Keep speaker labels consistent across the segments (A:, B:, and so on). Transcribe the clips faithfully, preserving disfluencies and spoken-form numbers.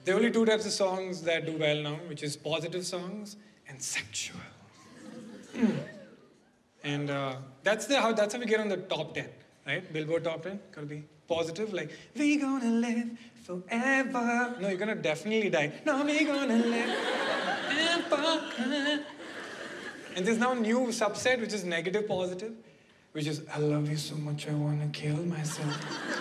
A: There are only two types of songs that do well now, which is positive songs and sexual. Mm. And uh, that's the how that's how we get on the top ten, right? Billboard top ten. Gotta be positive, like we gonna live forever. No, you're gonna definitely die. No, we gonna live forever. And there's now a new subset, which is negative positive, which is I love you so much I wanna kill myself.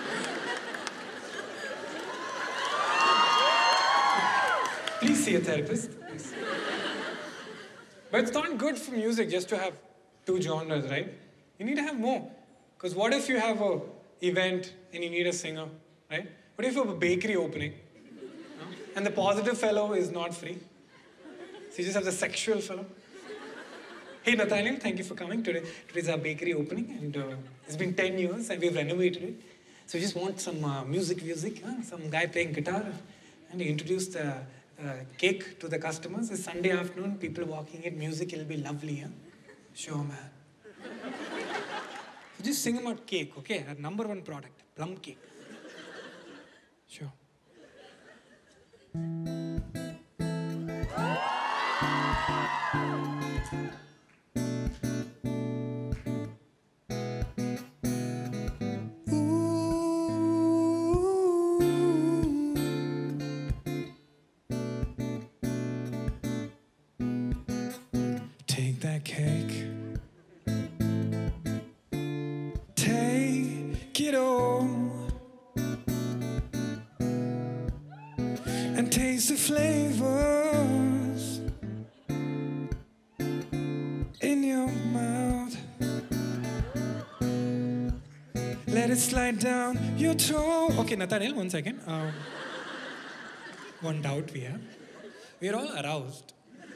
A: Please see a therapist. Please. But it's not good for music just to have two genres, right? You need to have more. Because what if you have an event and you need a singer, right? What if you have a bakery opening, no? And the positive fellow is not free? So you just have the sexual fellow. Hey Nathaniel, thank you for coming today. Today's our bakery opening and uh, it's been ten years and we've renovated it. So we just want some uh, music, music, huh? Some guy playing guitar and he introduced the uh, cake to the customers. It's Sunday afternoon, people walking in, music, it'll be lovely, huh? Sure, man. So just sing about cake, okay? Our number one product, plum cake. Sure. Take that cake. Take it all. And taste the flavors in your mouth. Let it slide down your throat. Okay, Nathaniel, one second. Um, one doubt we have. We are all aroused.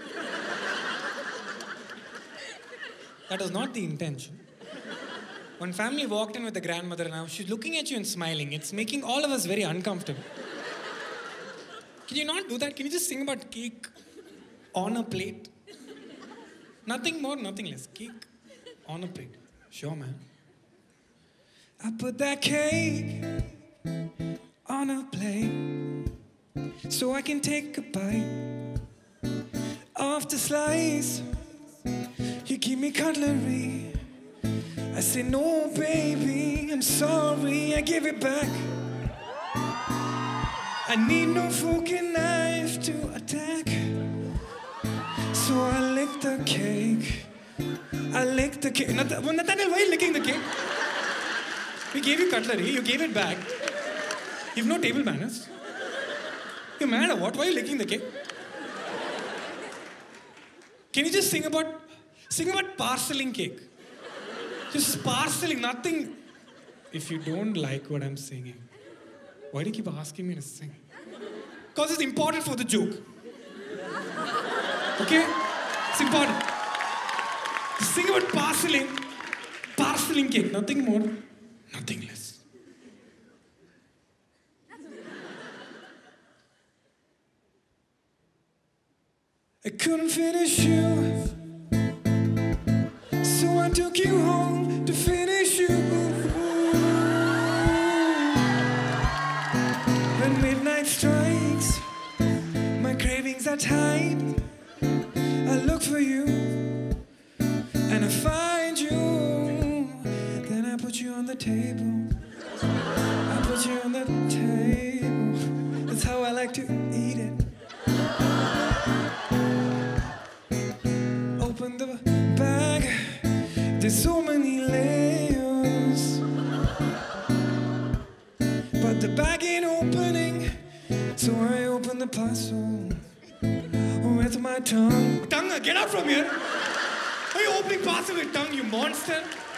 A: That was not the intention. One family walked in with the grandmother now. She's looking at you and smiling. It's making all of us very uncomfortable. Can you not do that? Can you just sing about cake on a plate? Nothing more, nothing less. Cake on a plate. Sure, man. I put that cake on a plate so I can take a bite off the slice. You give me cutlery. I say, no, baby, I'm sorry, I give it back. I need no fork and knife to attack. So I lick the cake. I lick the cake. Nathaniel, why are you licking the cake? We gave you cutlery, you gave it back. You've no table manners. You're mad or what? Why are you licking the cake? Can you just sing about, sing about parceling cake? Just parceling, nothing. If you don't like what I'm singing, why do you keep asking me to sing? Because it's important for the joke. Okay? It's important. Just sing about parceling, parceling cake, nothing more, nothing less. I couldn't finish you, so I took you home to finish you. When midnight strikes, my cravings are tight. I look for you, and I find you. Then I put you on the table. I put you on the table. That's how I like to eat it. Open the bag. There's so many layers, but the bag ain't opening, so I open the parcel with my tongue. Tongue, get out from here! Are you opening parcel with tongue, you monster?